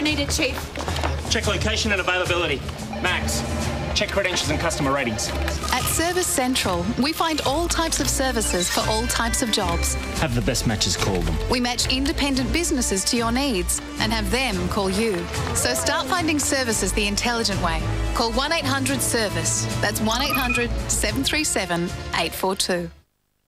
don't need it, Chief. Check location and availability. Max, check credentials and customer ratings. At Service Central, we find all types of services for all types of jobs. Have the best matches call them. We match independent businesses to your needs and have them call you. So start finding services the intelligent way. Call 1-800-SERVICE. That's 1-800-737-842.